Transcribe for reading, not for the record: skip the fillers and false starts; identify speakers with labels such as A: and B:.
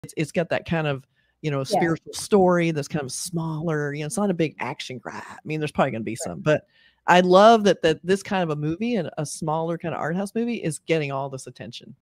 A: it's got that kind of,
B: Yeah.
A: spiritual story that's kind of smaller. It's not a big action grab. I mean, there's probably going to be some, but I love that this kind of a movie and a smaller kind of art house movie is getting all this attention.